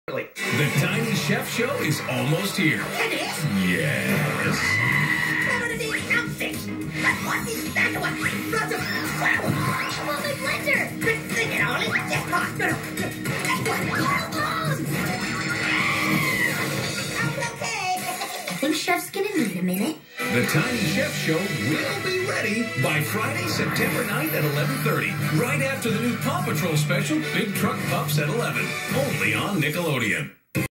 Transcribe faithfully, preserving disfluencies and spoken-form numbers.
The Tiny Chef Show is almost here. It is? Yes. What are these outfits? What is that one? Lots of flour. Well, my blender. Bring it, Ollie. Yes, Pop. No, no. That one. I'm okay. I think Chef's gonna need a minute. The Tiny Chef Show will be ready by Friday, September ninth at eleven thirty. Right after the new Paw Patrol special, Big Truck Pups at eleven. Only on Nickelodeon.